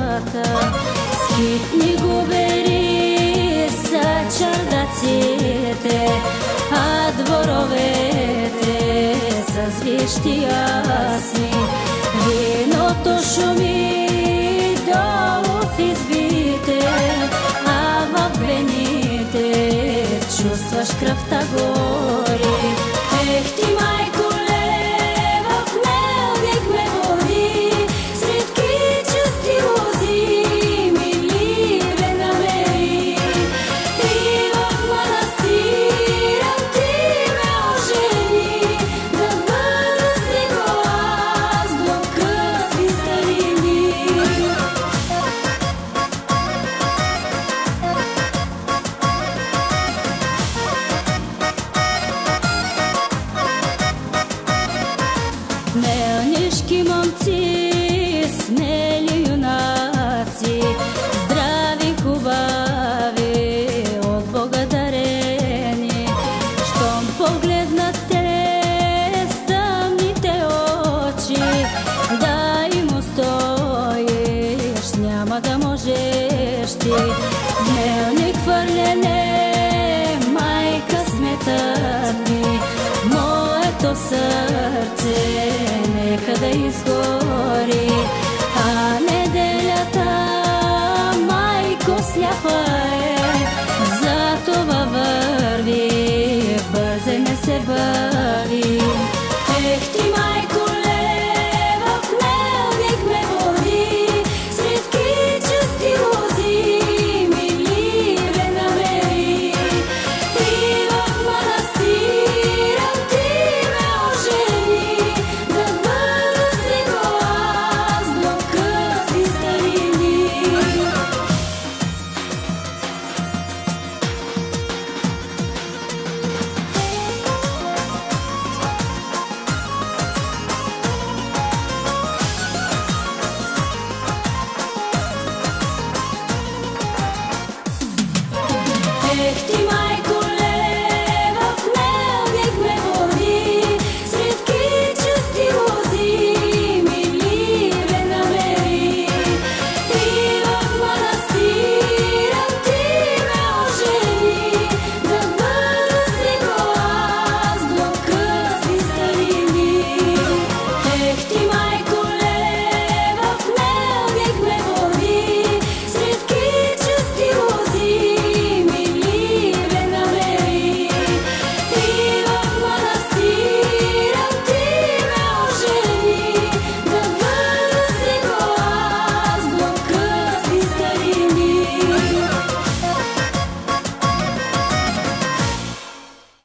децата. Скитни губери са чардаците, а дворовете са звищи ясни. Виното шуми долу в избите, а в вените чувстваш кръвта гори. Ех ти, майко, лева, в мелник ме води, сред кичести лози мили ме намери. И в манастира ти ме ожени, да бъда с него аз до късни старини. Мелнишки момци, смели юнаци, здрави, хубави, от Бога дарени. Щом погледнат те с тъмните очи, да им устоиш, няма да можеш ти. Мелник хвърляне, майка сметът ми, моето сърце нека да изгори, а неделята, майко сляпа